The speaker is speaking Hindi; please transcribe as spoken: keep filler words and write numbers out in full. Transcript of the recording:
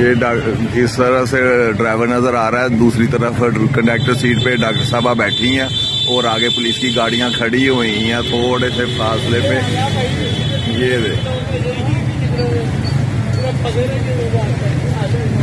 ये इस तरह से ड्राइवर नजर आ रहा है, दूसरी तरफ कंडक्टर सीट पे डॉक्टर साहबा बैठी हैं और आगे पुलिस की गाड़ियां खड़ी हुई हैं थोड़े से फासले पे। ये